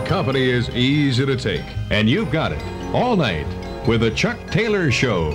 Good company is easy to take, and you've got it all night with the Chuck Taylor Show.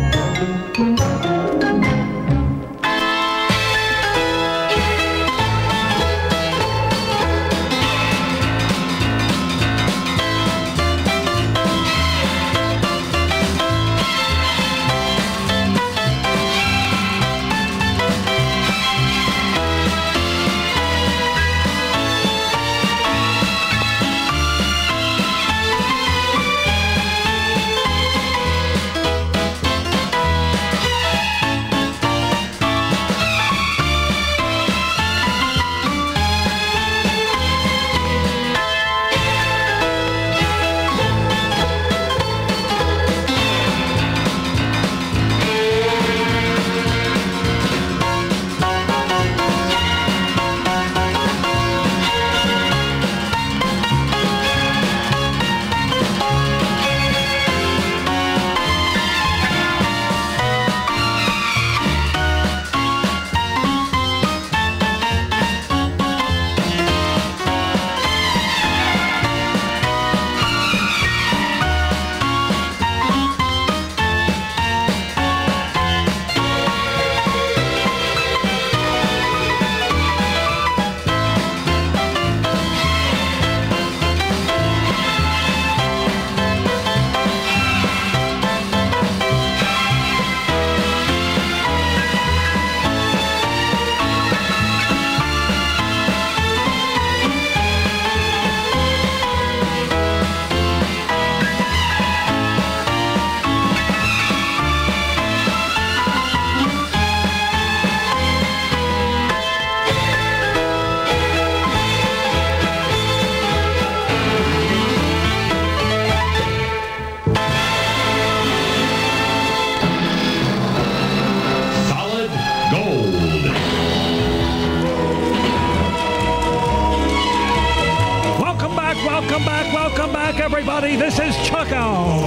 Welcome back, everybody. This is Chucko.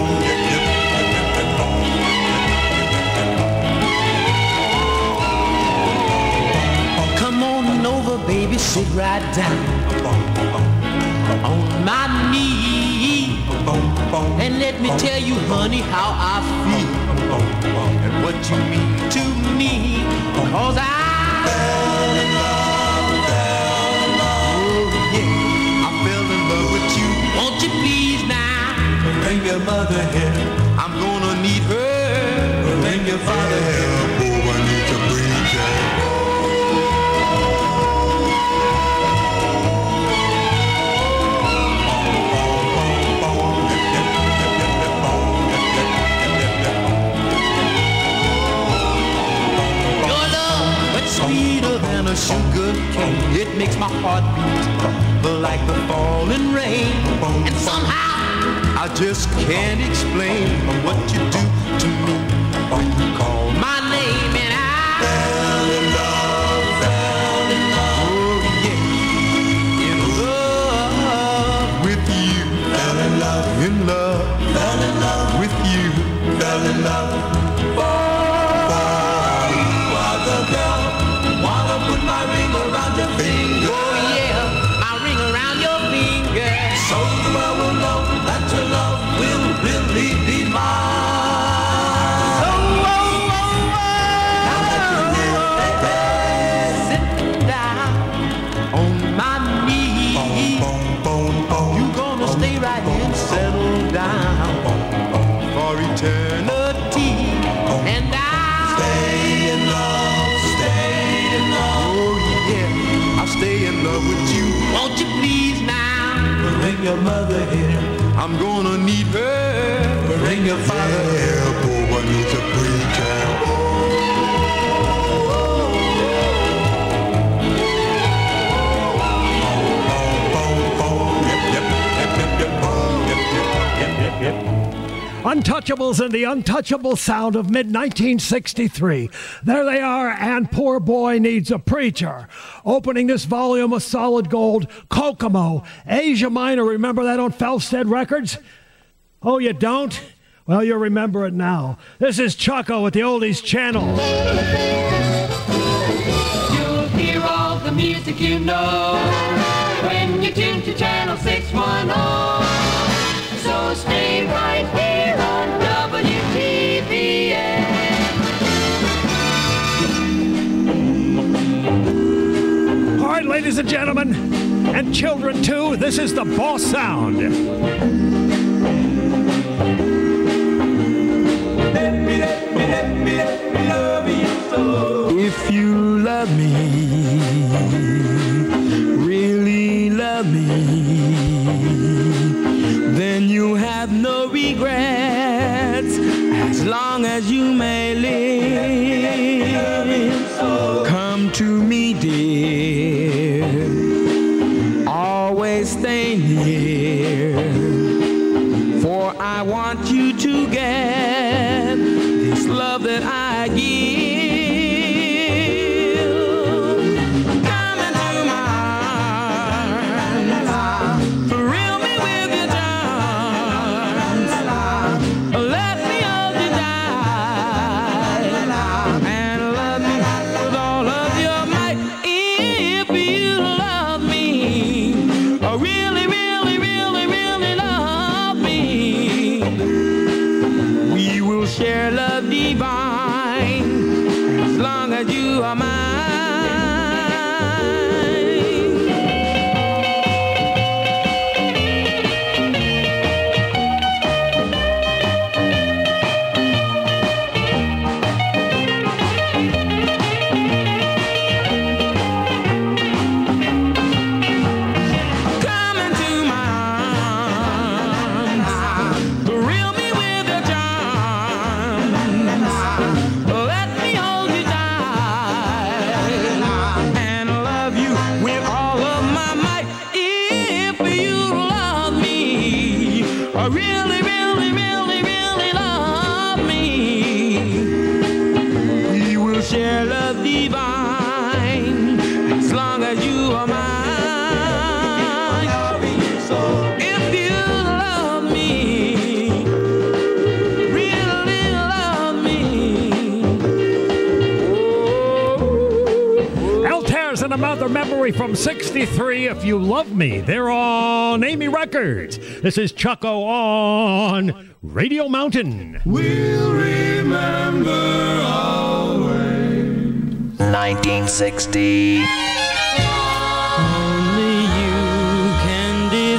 Come on over, baby, sit right down on my knee, and let me tell you, honey, how I feel and what you mean to me. 'Cause I fell in love, oh yeah, I fell in love with you. Won't you please now bring your mother here? I'm gonna need her. Bring your father here. Oh, I need to breathe. Sweeter than a sugar cane. It makes my heart beat like the falling rain. And somehow I just can't explain what you do to me when you call my name. And I fell in love, oh yeah, in love with you. Fell in love with you. Fell in love. My ring around your finger. Oh yeah, my ring around your finger. So the world will know that your love will really be mine. Oh, oh, oh, oh. Now that you're here, sitting down on my knee, you're gonna stay right here and settle down for eternity. And I'll stay in love, stay in love. I'll stay in love with you. Won't you please now bring your mother here? I'm gonna need her. Bring your father here. Oh, I need to preach her. Untouchables and the untouchable sound of mid-1963. There they are, and Poor Boy Needs a Preacher. Opening this volume of solid gold, Kokomo, Asia Minor. Remember that on Felstead Records? Oh, you don't? Well, you'll remember it now. This is Chucko with the Oldies Channel. You'll hear all the music you know. when you tune to channel 610. So stay right here on WTVN. All right, ladies and gentlemen, and children too, this is the Boss Sound. If you love me, really love me, then you have no regrets as long as you may live. Come to me, dear, always stay near, for I want you to get this love that I give. Come into my arms, thrill me with your charms, let me hold you tight, and love me with all of your might. If you love me, oh really, really, really, really love me, we will share love divine as long as you are mine. Come into my arms, thrill me with your charms, let me hold you tight, and love you with all of my might. If you love me, or really, really, really, really love me, we will share love divine as long as you are mine. If you love me, really love me, Altair's and another memory from '63, If You Love Me. They're on Amy Records. This is Chucko on Radio Mountain. we'll remember always. 1960. Only you can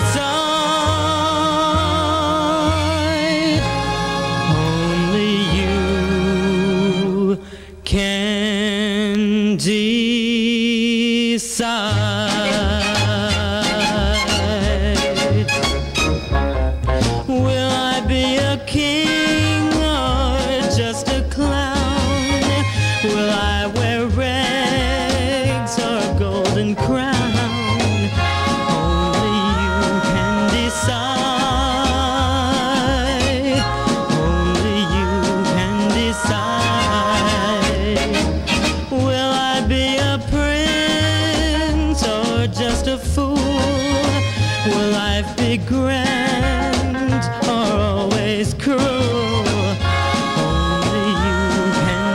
decide. Only you can decide. Will I be a king or just a clown? Will I wear rags or a golden crown? Only you can decide. Only you can decide. Will I be a prince or just a fool? Will life be grand or always cruel? Only you can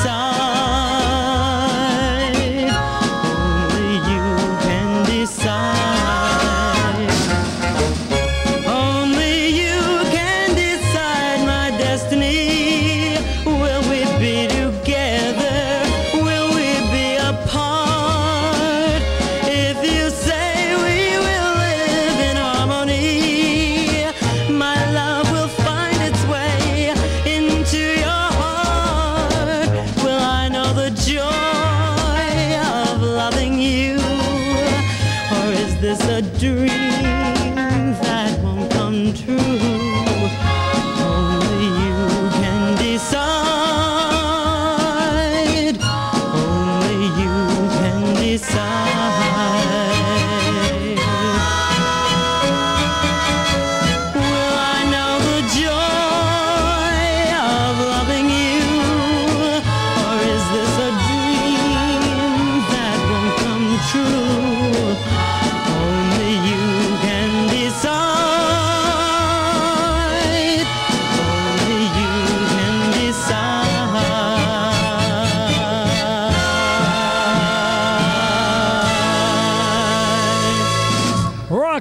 decide. Only you can decide. Only you can decide my destiny. Will we be together? Will we be apart? If you say we will live in harmony, my love will find its way into your heart. Will I know the joy of loving you? Or is this a dream that won't come true? Only you can decide. Only you can decide. Will I know the joy of loving you? Or is this a dream that won't come true? Only you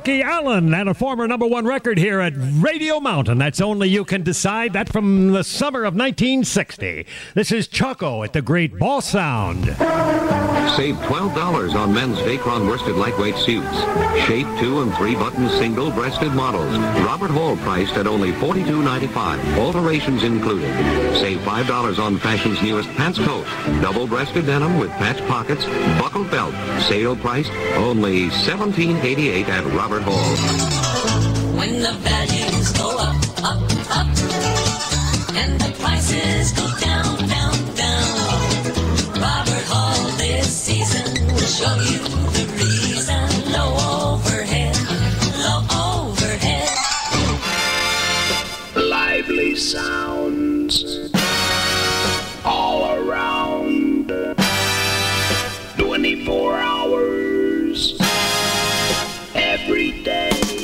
Frankie Allen and a former #1 record here at Radio Mountain. That's Only You Can Decide. That from the summer of 1960. This is Chucko at the Great Ball Sound. Save $12 on men's Dacron worsted lightweight suits. Shape 2 and 3 button single-breasted models. Robert Hall priced at only $42.95. Alterations included. Save $5 on fashion's newest pants coat. Double-breasted denim with patch pockets, buckled belt. Sale priced only $17.88 at Robert Hall. When the values go up, up, up, and the prices go down, down, down, Robert Hall this season will show you the reason. Low overhead, low overhead. Lively sounds all around. 24 hours every day.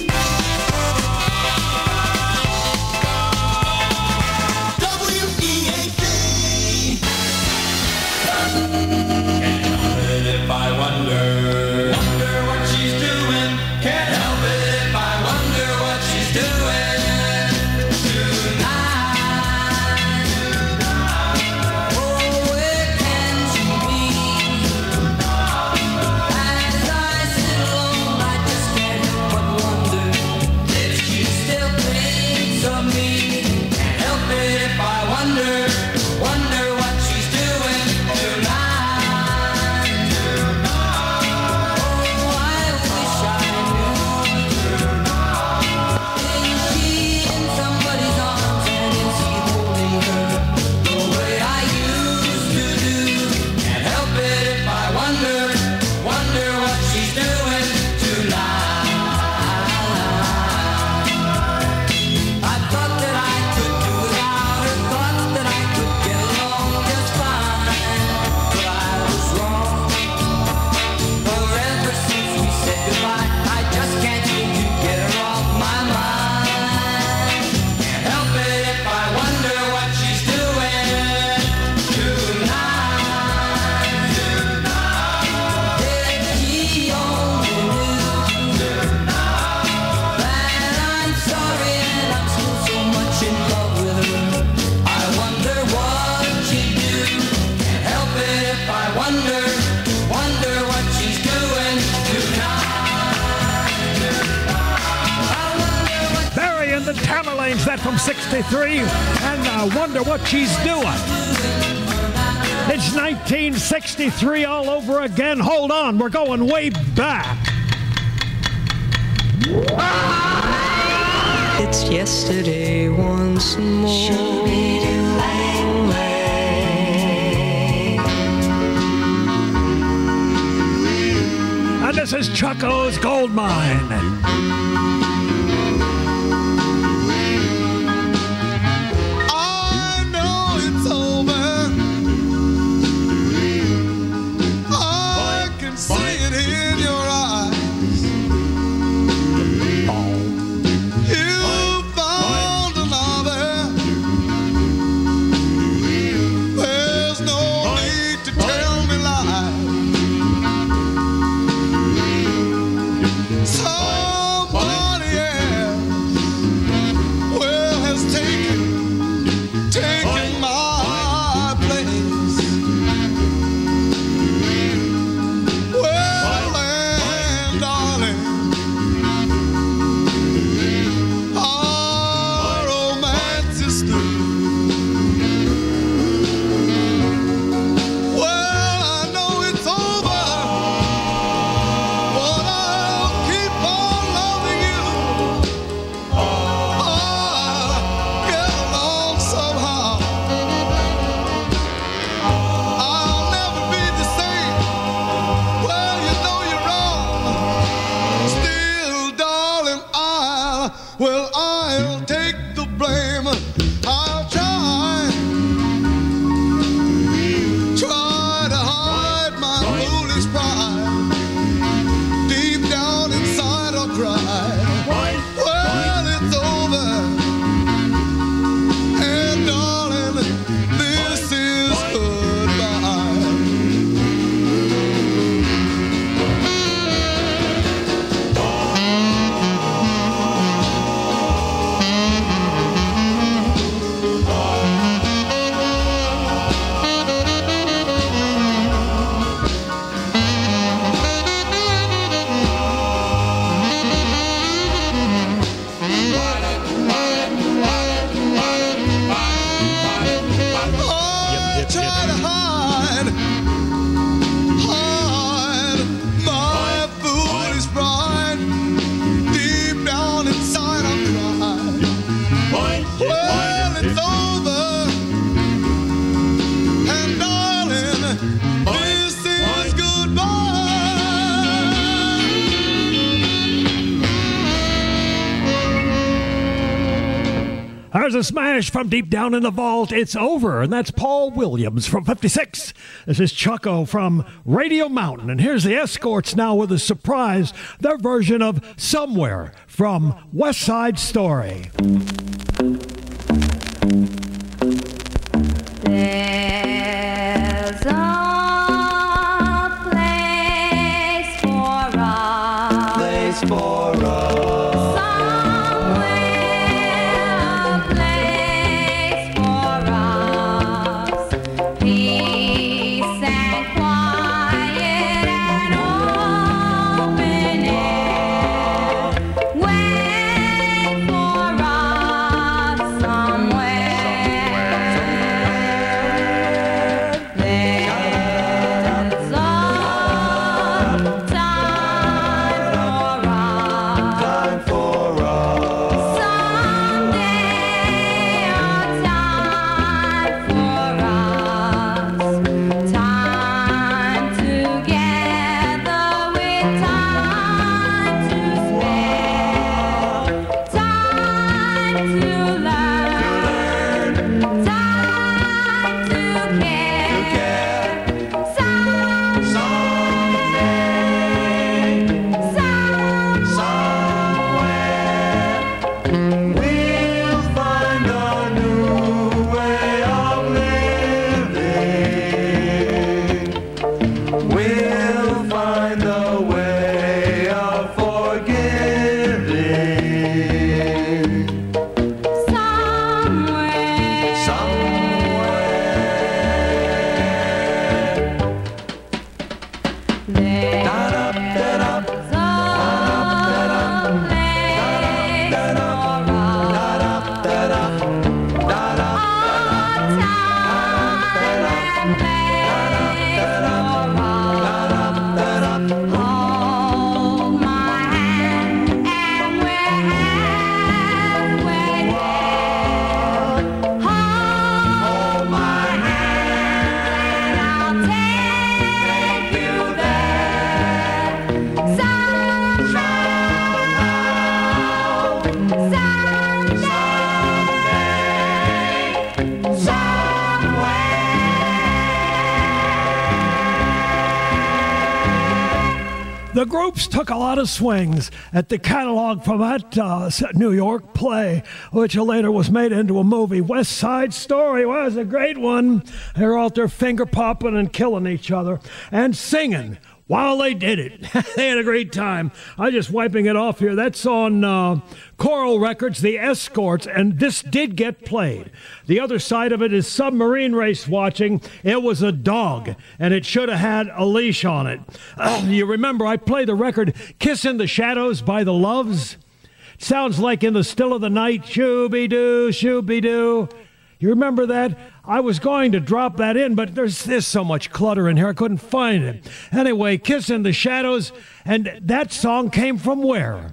If I wonder what she's doing. Can't help it if I wonder what she's doing tonight. Oh, where can she be? As I sit alone, I just can't help but wonder if she still thinks of me. Can't help it if I wonder what she's doing tonight. That from 63, and I wonder what she's doing. It's 1963 all over again. Hold on, we're going way back. It's yesterday once more. And this is Chucko's Gold Mine. a smash from deep down in the vault. It's over, and that's Paul Williams from 56. This is Chucko from Radio Mountain, and here's the Escorts now with a surprise, their version of Somewhere from West Side Story. There's a place for us. Place for us. The groups took a lot of swings at the catalog from that New York play, which later was made into a movie. West Side Story was a great one. They were out there finger popping and killing each other and singing while they did it. They had a great time. I'm just wiping it off here. That's on Coral Records, The Escorts, and this did get played. The other side of it is Submarine Race Watching. It was a dog, and it should have had a leash on it. You remember I played the record Kiss in the Shadows by the Loves? It sounds like In the Still of the Night, shoo-be-doo, shoo-be-doo. You remember that? I was going to drop that in, but there's so much clutter in here, I couldn't find it. Anyway, Kiss in the Shadows, and that song came from where?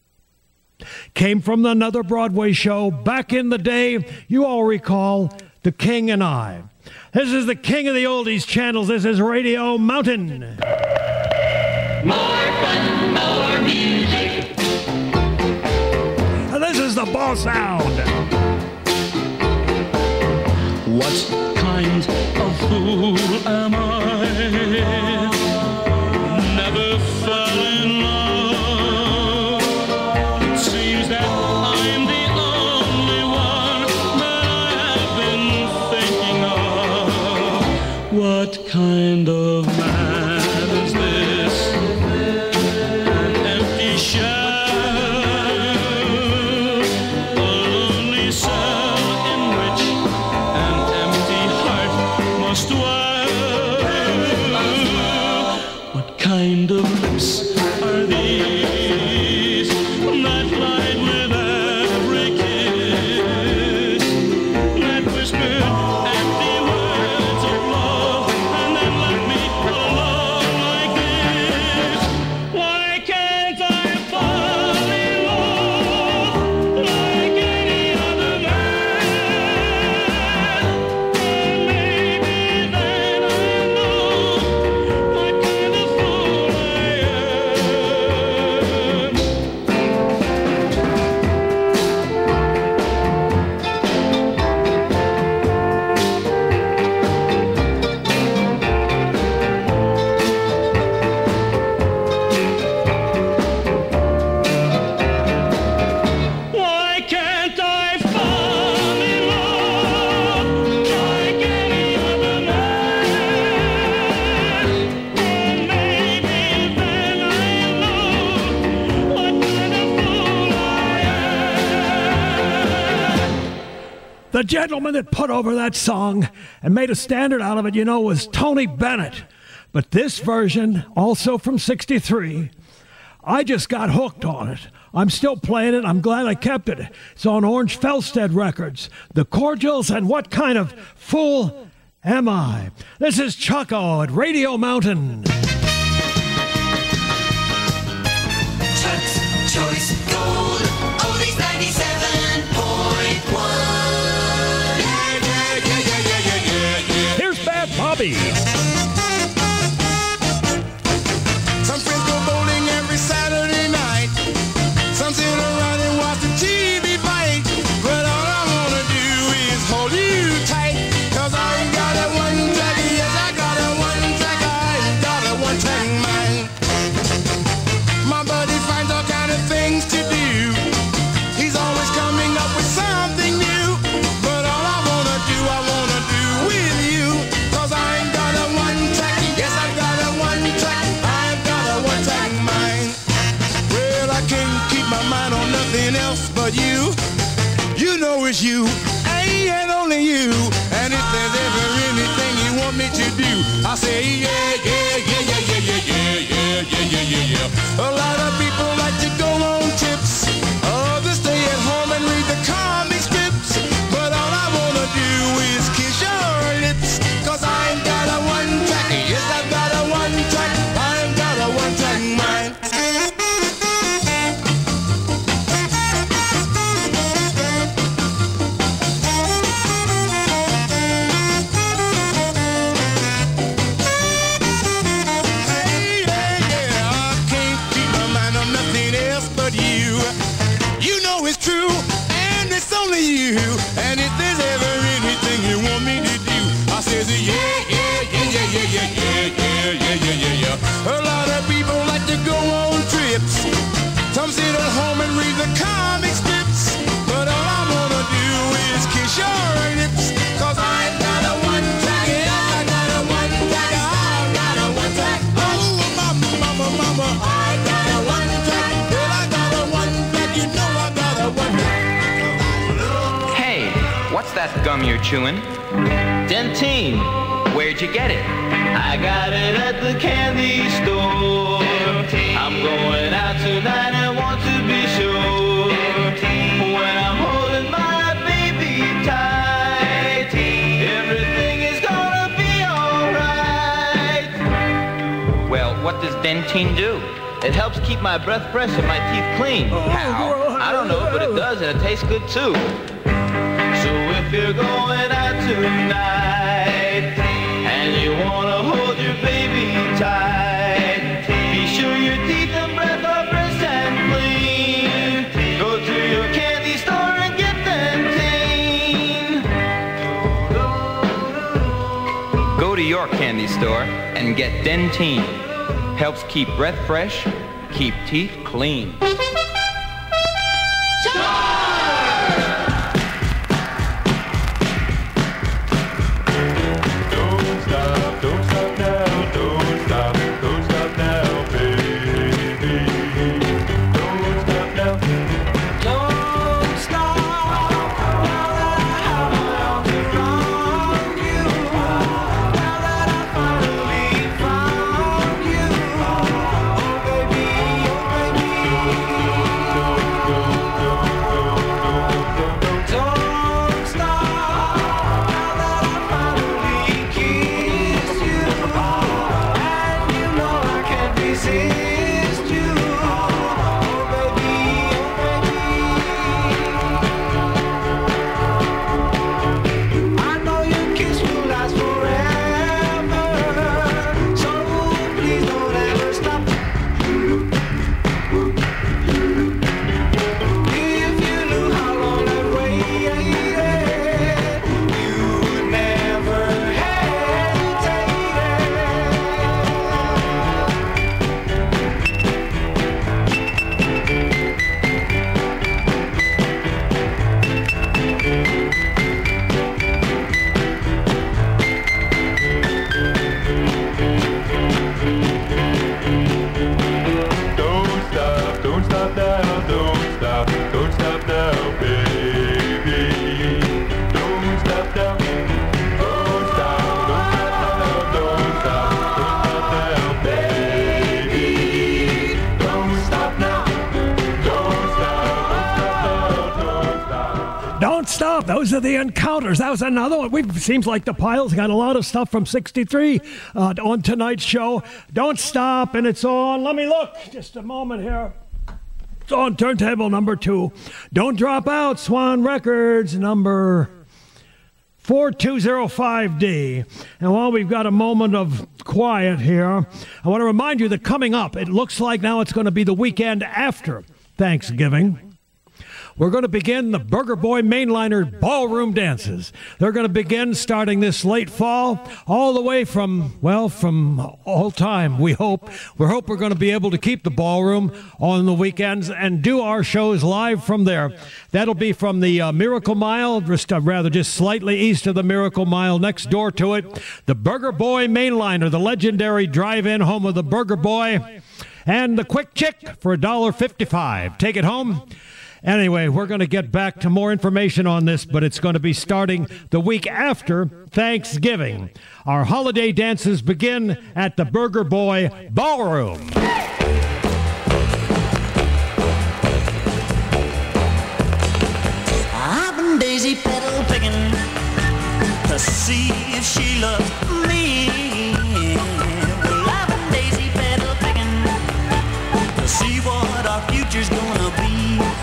Came from another Broadway show back in the day. You all recall The King and I. This is the King of the Oldies channels. This is Radio Mountain. More fun, more music. And this is the Ball Sound. What kind of fool am I? Never fell in love. It seems that I'm the only one that I have been thinking of. What kind of man is this? An empty shell, a lonely cell in which an empty heart must dwell. What kind of lips are these that light with every kiss, that whisper empty words of love and then let me alone like this? Why can't I fall in love like any other man? Maybe then I know what kind of fool I am. the gentleman that put over that song and made a standard out of it, was Tony Bennett. But this version, also from '63, I just got hooked on it. I'm still playing it. I'm glad I kept it. It's on Orange Felstead Records. The Cordials and What Kind of Fool Am I? This is Chucko at Radio Mountain. Chuck's Choice Gold, oldies 97.1. Here's Bad Bobby. Some friends go bowling every Saturday night. Some sit around and watch the TV fight. But all I wanna do is hold you tight. 'Cause I ain't got a one track, yes I got a one track, I ain't got a one track mind. My buddy finds all kind of things to do. He's always coming up with something new. But all I wanna do with you. 'Cause I ain't got a one track, yes I got a one track, I've got a one track mind. Well, I can't keep my mind on nothing else but you. You know it's you, and only you. And if there's ever anything you want me to do, I say yeah, yeah, yeah, yeah, yeah, yeah, yeah, yeah, yeah, yeah, yeah, yeah. A lot of people like to go on trips, others stay at home and read the comic strips. But all I wanna do is kiss your lips. 'Cause I ain't got a one track, yes I've got a one track, I've got a one track mind. You. And if there's ever anything you want me to do, I says yeah, yeah, yeah, yeah, yeah, yeah, yeah, yeah, yeah, yeah, yeah, yeah. A lot of people like to go on trips. Some sit at home and read the comic strips. But all I wanna do is kiss your lips. 'Cause I ain't got a one track, yeah, I got a one track, I got a one track. Oh, mama, mama, mama, I got a one track. Well, I got a one track, you know I got a one track. What's that gum you're chewing? Dentine. Where'd you get it? I got it at the candy store. Dentine. I'm going out tonight and want to be sure. Dentine. When I'm holding my baby tight, Dentine. Everything is gonna be alright. Well, what does Dentine do? It helps keep my breath fresh and my teeth clean. How? I don't know, but it does, and it tastes good too. So if you're going out tonight and you wanna hold your baby tight, be sure your teeth and breath are fresh and clean. Go to your candy store and get Dentine. Go to your candy store and get Dentine. Helps keep breath fresh, keep teeth clean. Well, those are the Encounters. That was another one. Seems like the Piles got a lot of stuff from 63 on tonight's show. Don't Stop, and it's on. Let me look. Just a moment here. It's on turntable number 2. Don't Drop Out, Swan Records, number 4205D. And while we've got a moment of quiet here, I want to remind you that coming up, it looks like now it's going to be the weekend after Thanksgiving. We're going to begin the Burger Boy Mainliner Ballroom Dances. They're going to begin starting this late fall, all the way from all time, we hope. We hope we're going to be able to keep the ballroom on the weekends and do our shows live from there. That'll be from the Miracle Mile, just slightly east of the Miracle Mile, next door to it. The Burger Boy Mainliner, the legendary drive-in home of the Burger Boy, and the Quick Chick for $1.55. Take it home. Anyway, we're going to get back to more information on this, but it's going to be starting the week after Thanksgiving. Our holiday dances begin at the Burger Boy Ballroom. I've been daisy pedal picking to see if she loves me. Well, I've been daisy pedal picking to see what our future's gonna be.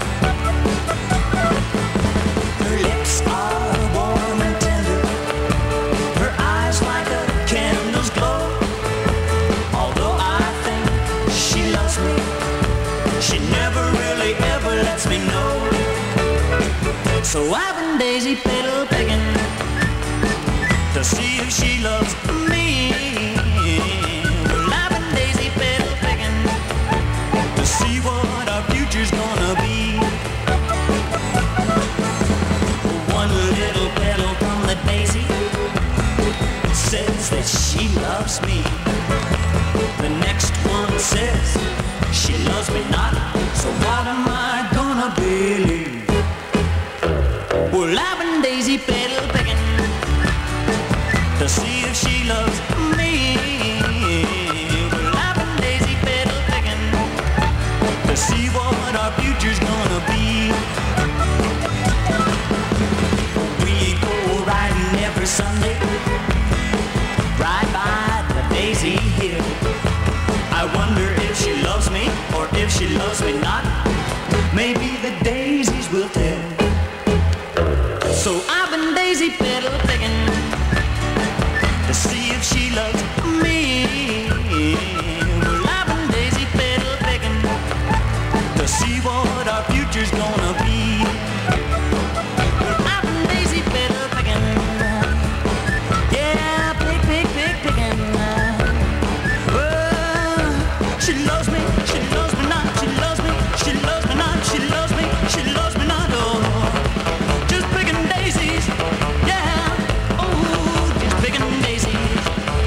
Her lips are warm and tender, her eyes like a candle's glow. Although I think she loves me, she never really ever lets me know. So I've been daisy pedal picking to see if she loves me. Well, I've been daisy pedal picking to see what our future's gonna be. One little petal from the daisy says that she loves me. The next one says she loves me not. So what am I gonna believe? Well, I've been daisy pedal picking to see if she loves me. Well, I've been daisy pedal picking to see what our future's gonna be. We go riding every Sunday, right by the daisy hill. I wonder if she loves me or if she loves me not. Maybe the daisies will tell. So I've been daisy pedal picking to see if she loves me. Well, I've been daisy pedal picking to see what our future's gonna be. Well, I've been daisy pedal picking, yeah, picking. Well, she loves me not, she loves me not, she loves me not, oh. Just picking daisies, yeah, oh, just picking daisies,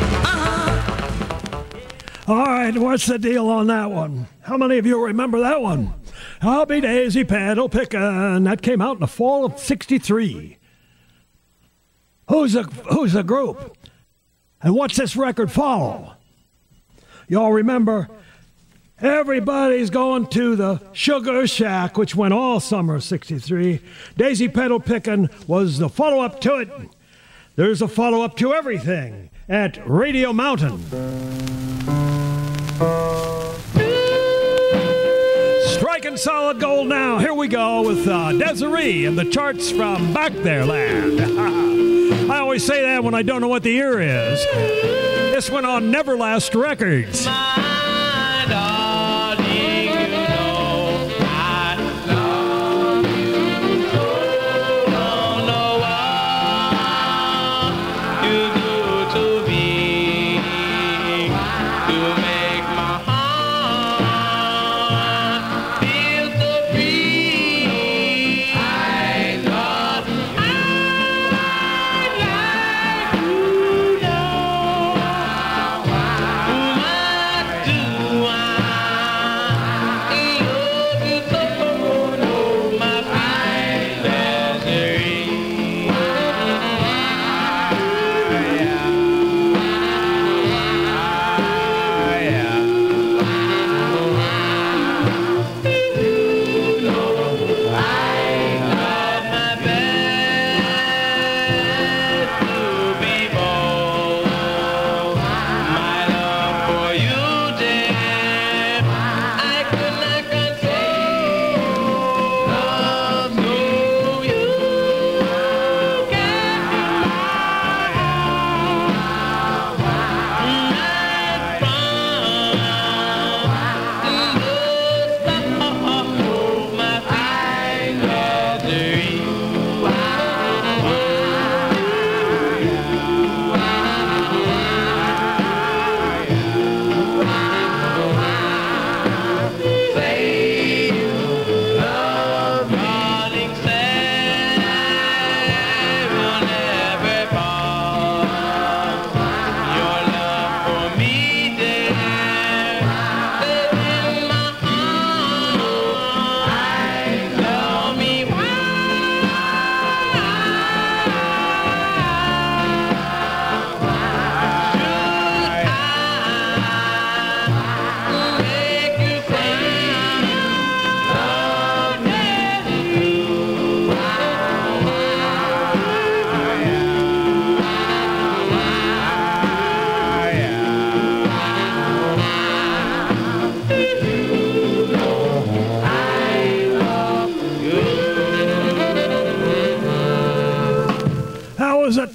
All right, what's the deal on that one? How many of you remember that one? I'll be daisy pedal pickin'. That came out in the fall of '63. Who's the group? And what's this record follow? Y'all remember? Everybody's going to the Sugar Shack, which went all summer of '63. Daisy Pedal Pickin' was the follow-up to it. There's a follow-up to everything at Radio Mountain. Striking solid gold now. Here we go with Desiree and the charts from Back There Land. I always say that when I don't know what the year is. This one on Neverlast Records.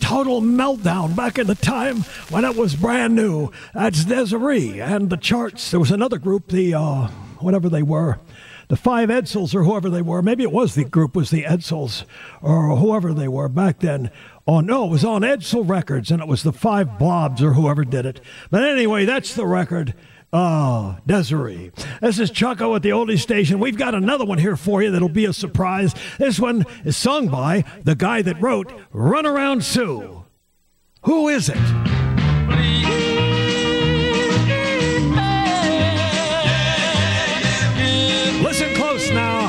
total meltdown back in the time when it was brand new. That's Desiree and the Charts. There was another group, the whatever they were, the Five Edsels or whoever they were. Maybe it was the group was the Edsels or whoever they were back then. Oh, no, it was on Edsel Records, and it was the Five Blobs or whoever did it. But anyway, that's the record. Desiree. This is Chucko at the Oldies Station. We've got another one here for you that'll be a surprise. This one is sung by the guy that wrote Run Around Sue. Who is it? Listen close now.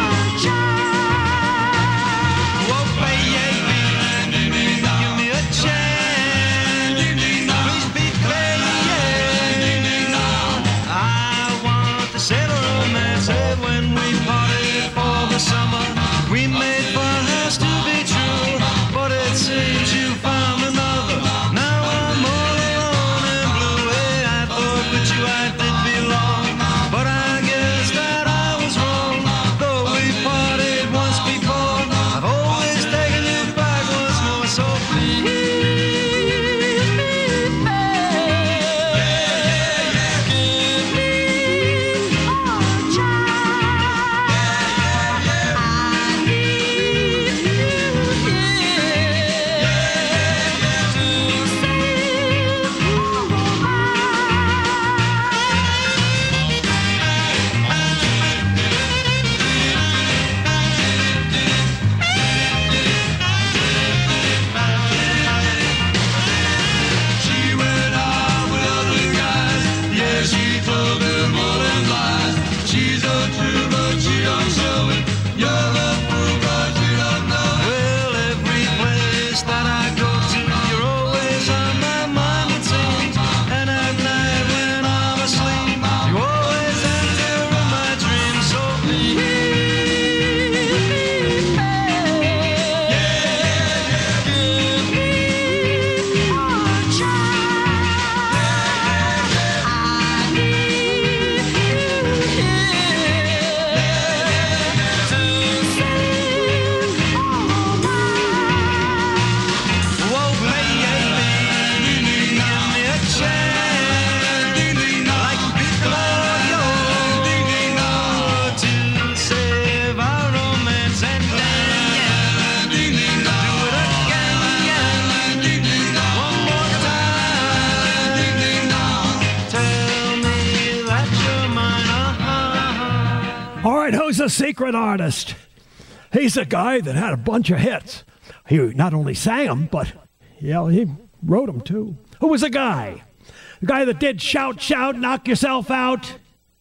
A secret artist. He's a guy that had a bunch of hits. He not only sang them, but yeah, he wrote them too. Who was the guy? The guy that did Shout, Shout, Knock Yourself Out,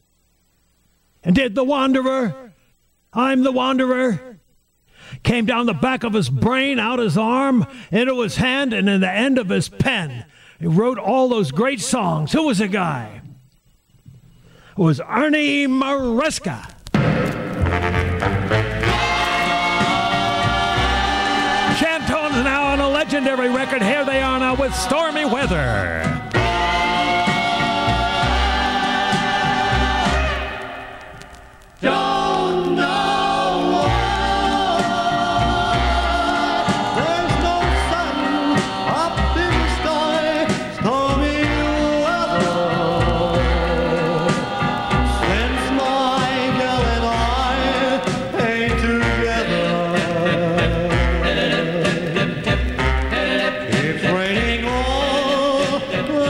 and did The Wanderer, I'm the Wanderer. Came down the back of his brain, out his arm, into his hand, and in the end of his pen. He wrote all those great songs. Who was the guy? It was Ernie Maresca. Chantone's now on a legendary record. Here they are now with Stormy Weather. Don't know why there's no sun up in the sky, stormy weather. Since my girl and I ain't together, it's raining all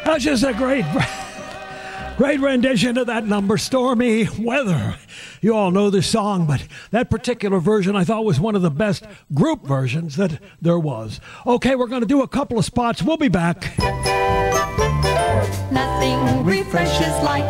That's just a great rendition of that number, Stormy Weather. You all know this song, but that particular version I thought was one of the best group versions that there was. Okay, we're going to do a couple of spots. We'll be back. Nothing refreshes like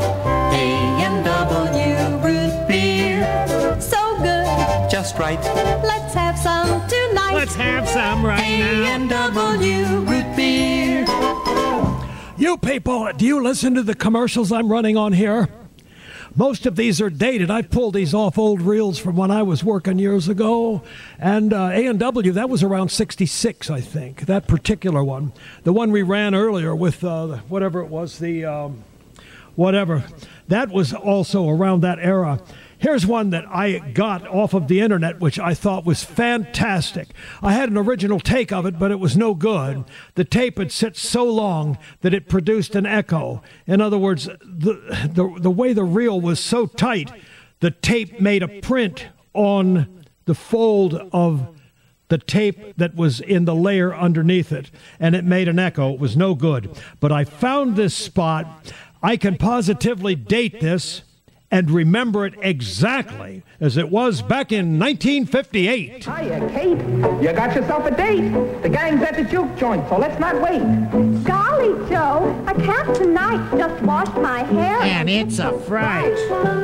A&W root beer. So good. Just right. Let's have some tonight. Let's have some right now. A&W root beer. You people, do you listen to the commercials I'm running on here? Most of these are dated. I pulled these off old reels from when I was working years ago. And A&W, that was around 66, I think, that particular one. The one we ran earlier with whatever it was, whatever. That was also around that era. Here's one that I got off of the internet, which I thought was fantastic. I had an original take of it, but it was no good. The tape had sit so long that it produced an echo. In other words, the way the reel was so tight, the tape made a print on the fold of the tape that was in the layer underneath it, and it made an echo. It was no good. But I found this spot. I can positively date this and remember it exactly as it was back in 1958. Hiya, Kate. You got yourself a date. The gang's at the juke joint, so let's not wait. Golly, Joe, I can't tonight. Just washed my hair. And it's a fright.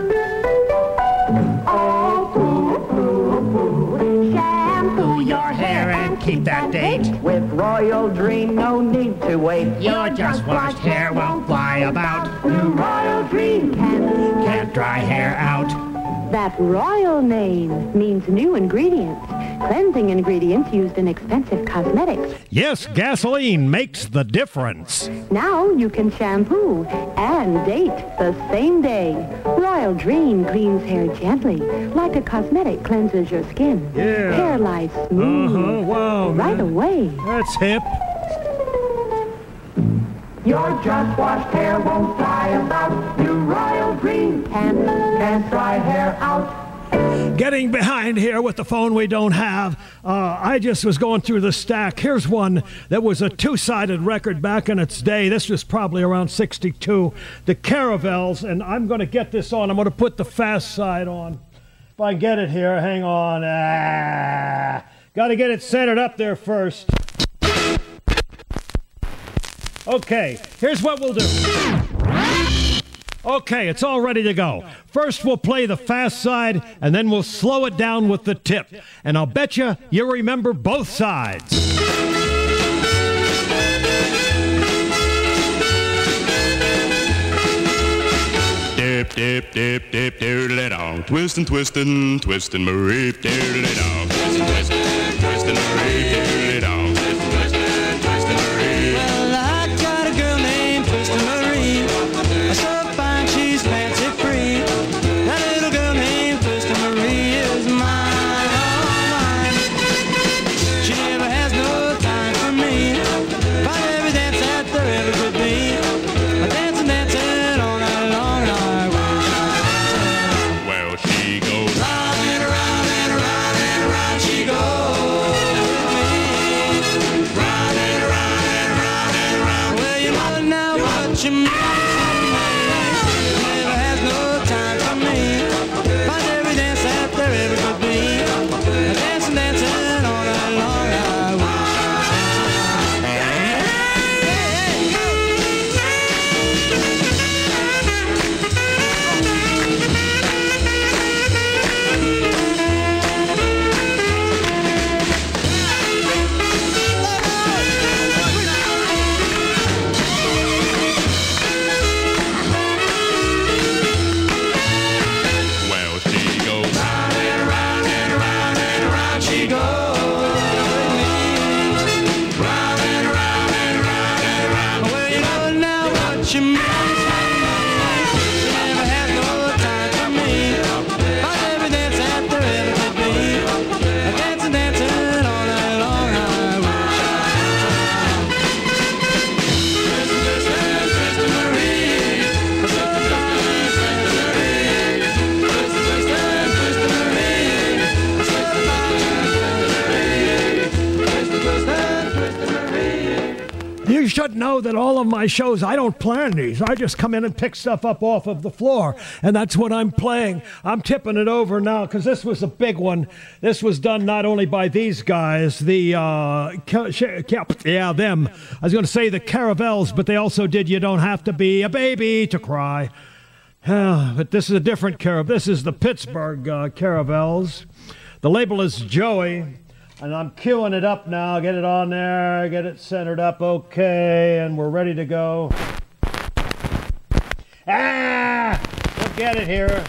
Oh, poo, shampoo your hair and keep that date. With Royal Dream, no need to wait. Your just washed hair won't fly about. New Royal Dream Can't dry hair out. That royal name means new ingredients, cleansing ingredients used in expensive cosmetics. Yes, gasoline makes the difference. Now you can shampoo and date the same day. Royal Dream cleans hair gently, like a cosmetic cleanses your skin. Yeah. Hair lies smooth Wow, right away. That's hip. Your just washed hair won't fly about. New Royal Dream can't dry hair out. Getting behind here with the phone we don't have. I just was going through the stack. Here's one that was a two-sided record back in its day. This was probably around 62. The Caravels, and I'm going to get this on. I'm going to put the fast side on. If I get it here, hang on. Got to get it centered up there first. Okay, here's what we'll do. Okay, it's all ready to go. First, we'll play the fast side, and then we'll slow it down with the tip. And I'll bet you remember both sides. Dip, dip, dip, dip, doodle it on. Twistin', twistin', twistin' Marie, doodle it on. Twistin', twistin', twistin' Marie, doodle it on. Twistin', twistin', twistin' Marie. Well, I got a girl named Twistin' Marie. So fine, she's fancy free. That little girl named Twistin' Marie is mine, oh mine. She never has no time for me. Find every dance that there ever could be. Dancing, dancing all night long, and I wish I could. Well, she goes round and around and around and around she goes with me. Round and around and around and around. Well, you know now what you mean. Never has no time for me. Find every dance that there ever could be. Dancing, dancing all night long. I wish well, she goes round and around and around and around she goes with me. Round and around and around and around. Well, you know now what you mean. She never has no time for me. Find every dance that there ever could be. Dancing, dancing all night long. I wish Twistin' Marie. Twistin' Marie. Twistin' You should know know that all of my shows, I don't plan these. I just come in and pick stuff up off of the floor, and that's what I'm playing. I'm tipping it over now because this was a big one. This was done not only by these guys, them. I was going to say the Caravels, but they also did You Don't Have to Be a Baby to Cry. But this is a different Caravel. This is the Pittsburgh Caravels. The label is Joey. And I'm queuing it up now. Get it on there. Get it centered up. Okay. And we're ready to go. We'll get it here.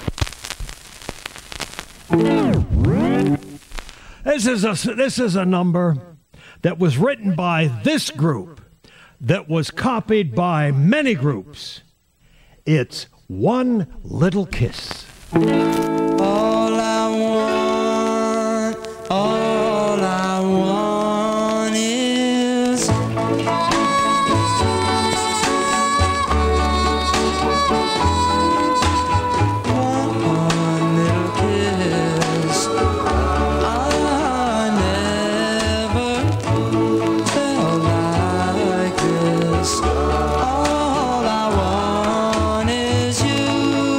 This is a number that was written by this group that was copied by many groups. It's One Little Kiss. All I want is one little kiss. I never felt like this. All I want is you.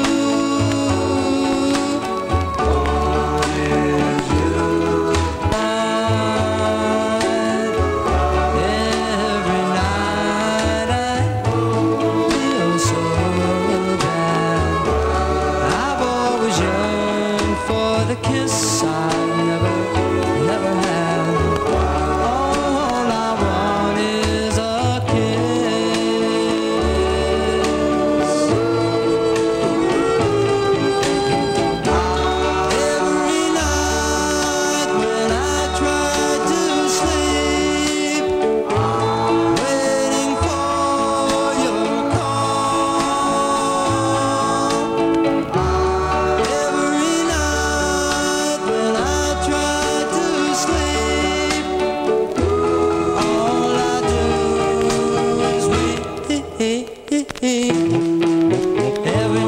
Kiss I've never had. All I want is a kiss. Every night when I try to sleep, waiting for your call. Every night when I try to sleep, all I do is weep. Every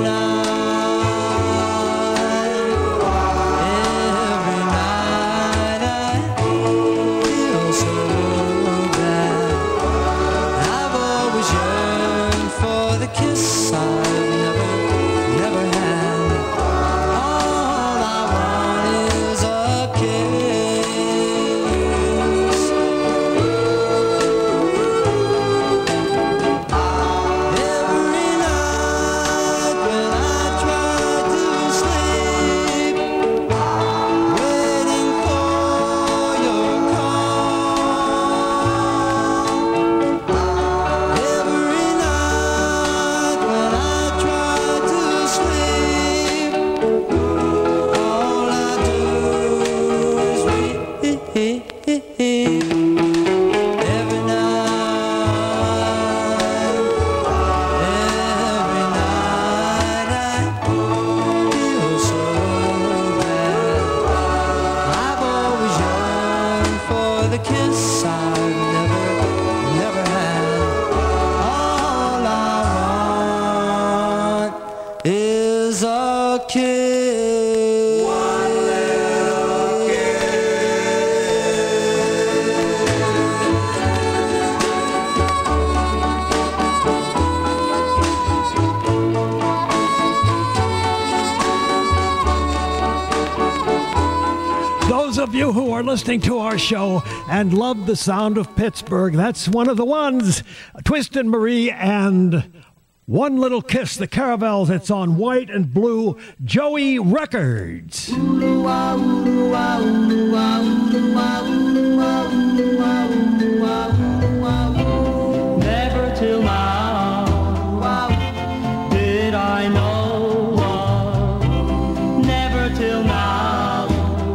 night I feel so bad. I've always yearned for the kiss I've never had. All I want is a kiss. Every night when I try to sleep, waiting for your call. Every night when I try to sleep, all I do is weep. Every night I feel so bad. I've always yearned for the kiss I've never had. All I want is a kiss. One little Those of you who are listening to our show and love the sound of Pittsburgh, that's one of the ones. Twisted Marie and One Little Kiss, the Caravels. It's on White and Blue Joey Records. Never till now did I know love. Never till now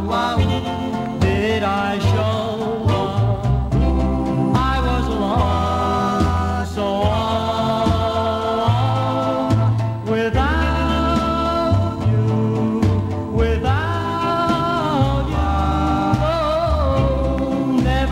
did I show love. I was alone, so alone, without you, without you. Oh, never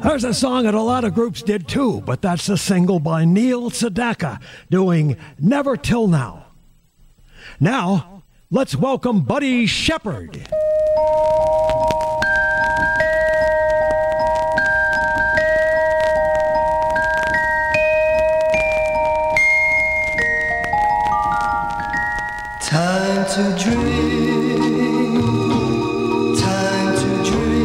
There's a song that a lot of groups did too, but that's a single by Neil Sedaka doing Never Till Now. Now, let's welcome Buddy Shepard. Time to dream, time to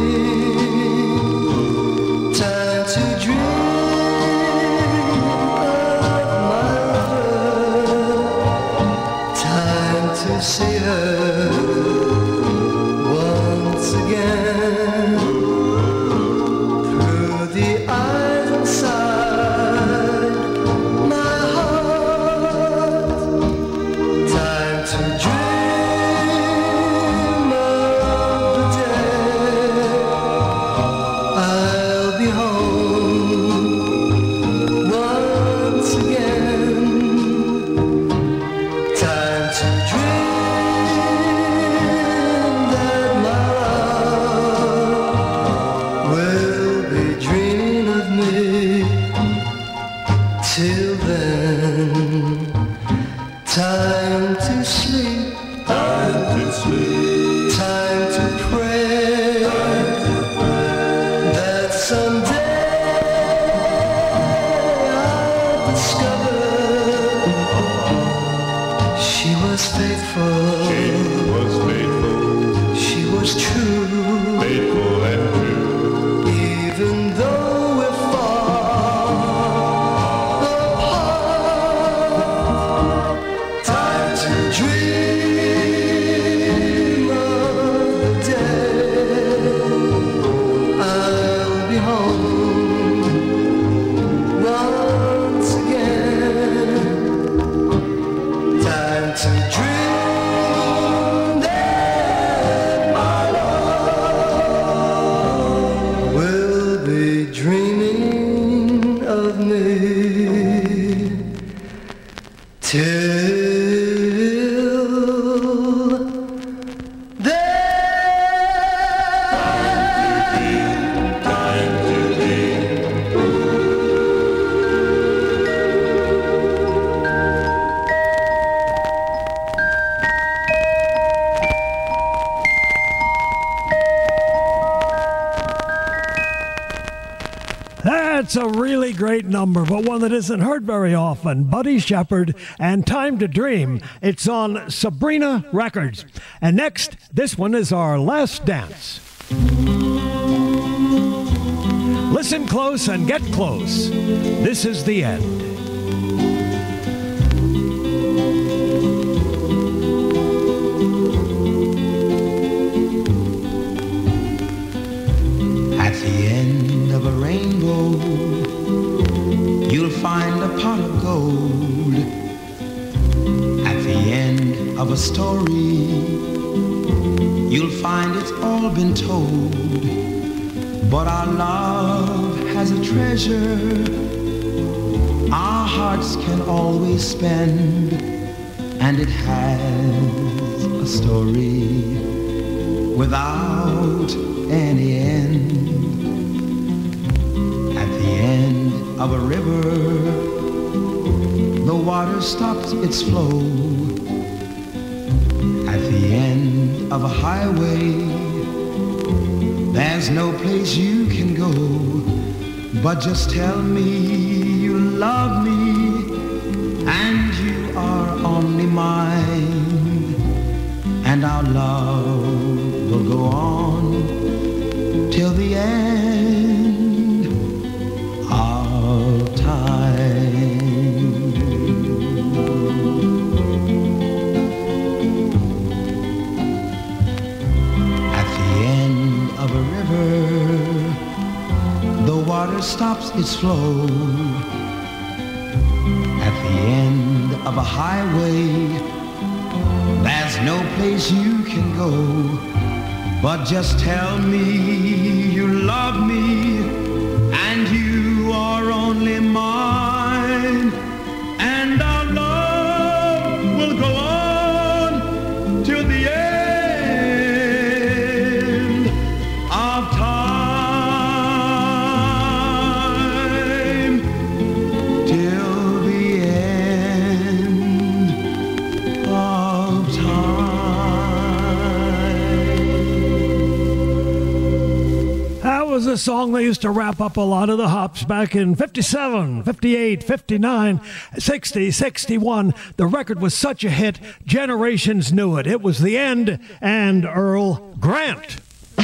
dream, time to dream of my lover, time to see her once again through the eyes inside my heart. Time to dream of the day I'll be home once again. Time to dream that my love will be dreaming of me. Till then, time to sleep, time to sleep, time to pray, that someday I'll discover she was faithful, she was true, faithful and true, even though we're far apart. Time to dream of the day I'll be home once again. Time to dream that my love will be dreaming of me. That's a really great number, but one that isn't heard very often. Buddy Shepard and Time to Dream. It's on Sabrina Records. And next, this one is our last dance. Listen close and get close. This is the end. At the end of a rainbow, you'll find a pot of gold. At the end of a story, you'll find it's all been told. But our love has a treasure our hearts can always spend, and it has a story without any end. At the end of a river, the water stops its flow. At the end of a highway, there's no place you can go. But just tell me you love me, and you are only mine, and our love will go on till the end of time. At the end of a river, the water stops its flow. At the end of a highway, there's no place you can go. But just tell me you love me, and you are only mine, and our love will go on till the end of time. a song that used to wrap up a lot of the hops back in 57, 58, 59, 60, 61. The record was such a hit, generations knew it. It was The End and Earl Grant.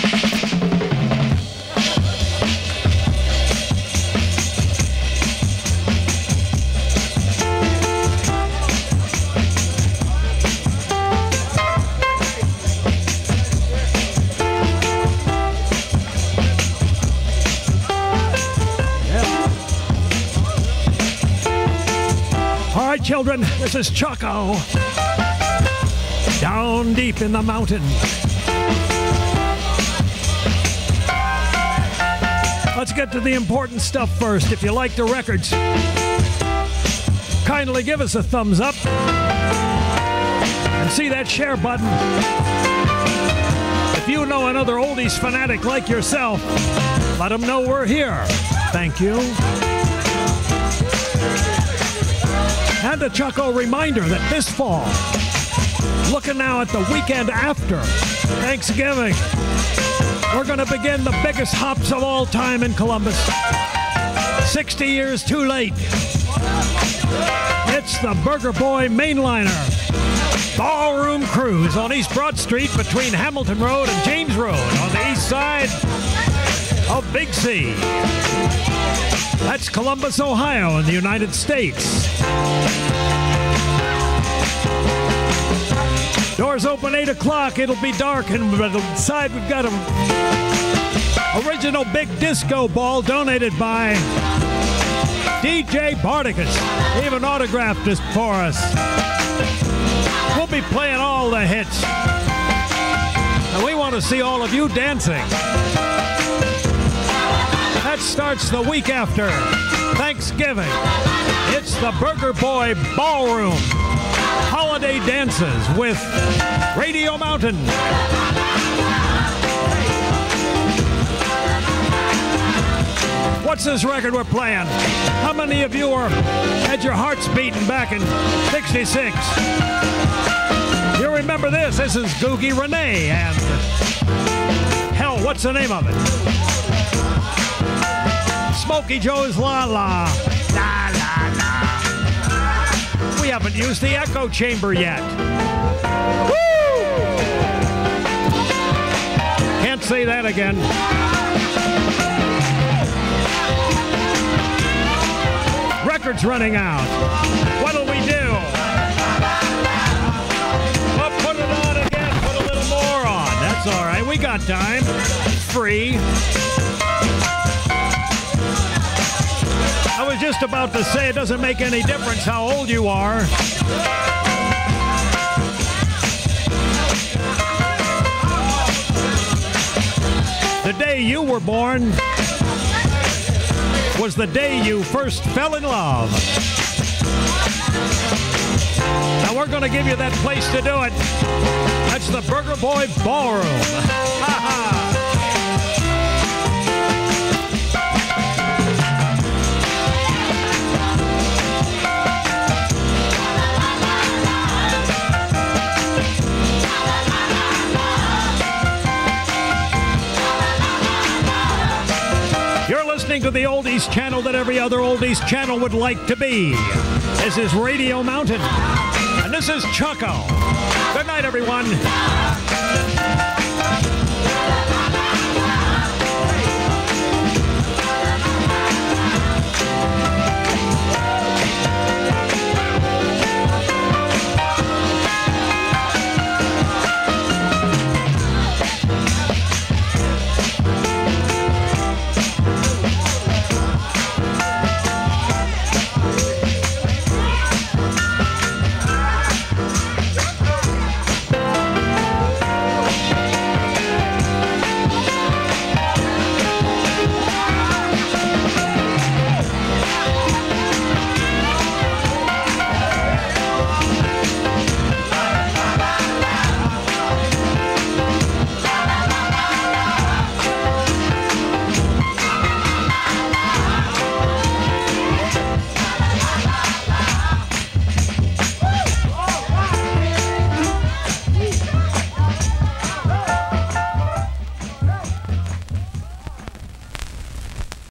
All right, children, this is Chucko. Down deep in the mountain. Let's get to the important stuff first. If you like the records, kindly give us a thumbs up. And see that share button. If you know another oldies fanatic like yourself, let them know we're here. Thank you. And a Chucko reminder that this fall, looking now at the weekend after Thanksgiving, we're going to begin the biggest hops of all time in Columbus. 60 years too late. It's the Burger Boy Mainliner Ballroom Cruise on East Broad Street between Hamilton Road and James Road on the east side of Big C. That's Columbus, Ohio in the United States. Doors open 8 o'clock. It'll be dark, and by the side we've got an original big disco ball donated by DJ Bardicus. He even autographed this for us. We'll be playing all the hits. And we want to see all of you dancing. That starts the week after Thanksgiving. It's the Burger Boy Ballroom Holiday Dances with Radio Mountain. What's this record we're playing? How many of you had your hearts beating back in 66? You remember this? This is Googie Renee and hell, what's the name of it? Smokey Joe's La La. La La La. We haven't used the echo chamber yet. Woo! Can't say that again. Record's running out. What'll we do? Well, put it on again. Put a little more on. That's all right. We got time. Free. I was just about to say it doesn't make any difference how old you are. The day you were born was the day you first fell in love. Now we're going to give you that place to do it. That's the Burger Boy Ballroom. Ha ha. To the oldies channel that every other oldies channel would like to be. This is Radio Mountain, and this is Chucko. Good night, everyone.